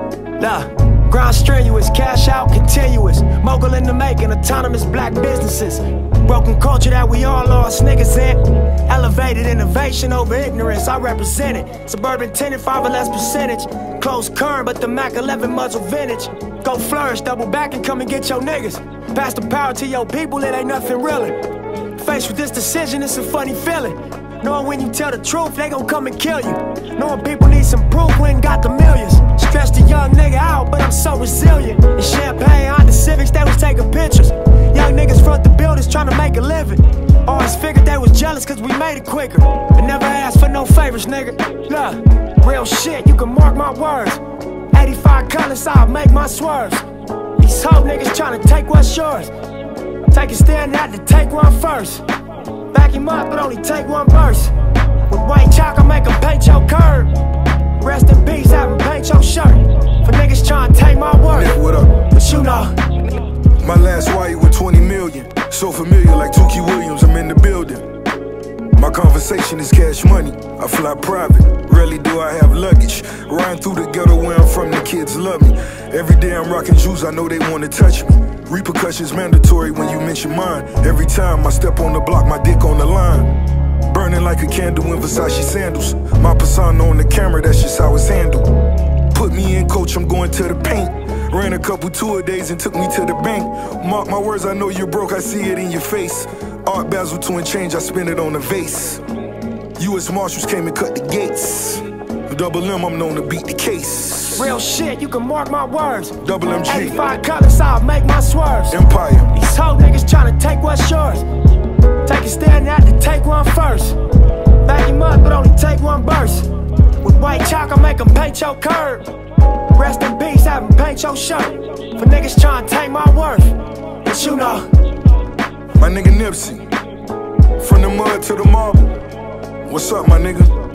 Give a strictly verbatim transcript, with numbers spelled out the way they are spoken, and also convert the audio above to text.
Nah, grind strenuous, cash out continuous. Mogul in the making, autonomous black businesses. Broken culture that we all lost niggas in. Elevated innovation over ignorance, I represent it. Suburban tenant, five or less percentage. Close current, but the Mac eleven muzzle vintage. Go flourish, double back and come and get your niggas. Pass the power to your people, it ain't nothing really. Faced with this decision, it's a funny feeling. Knowing when you tell the truth, they gon' come and kill you. Knowing people need some proof, we ain't got the millions. Stressed a young nigga out, but I'm so resilient. In Champagne, on the Civics, they was taking pictures. Young niggas front the buildings trying to make a living. Always figured they was jealous cause we made it quicker. But never asked for no favors, nigga. Look, real shit, you can mark my words. eighty-five colors, I'll make my swerves. These hoe niggas trying to take what's yours. Take a stand, had to take one first. Back him up, but only take one verse. With white chalk, I make him paint your curb. Rest in peace, have him paint your shirt. For niggas trying to take my word. Nick, what up? But you know, my last wire with twenty million. So familiar like Tukey Williams, I'm in the building. My conversation is cash money. I fly private, rarely do I have luggage. Riding through the ghetto where I'm from, the kids love me. Every day I'm rocking jewels, I know they wanna touch me. Repercussions mandatory when you mention mine. Every time I step on the block, my dick on the line. Burning like a candle in Versace sandals. My persona on the camera, that's just how it's handled. Put me in, coach, I'm going to the paint. Ran a couple tour days and took me to the bank. Mark my words, I know you're broke, I see it in your face. Art Basel to and change, I spend it on a vase. U S Marshals came and cut the gates. Double M, I'm known to beat the case. real shit, you can mark my words. Double M G. eighty-five colors, I'll make my swerves. Empire. These hoe niggas tryna take what's yours. Take a stand, had to take one first. Back him up, but only take one burst. With white chalk, I make him paint your curb. Rest in peace, have him paint your shirt. For niggas tryna take my worth. But you know, my nigga Nipsey, from the mud to the marble. What's up, my nigga?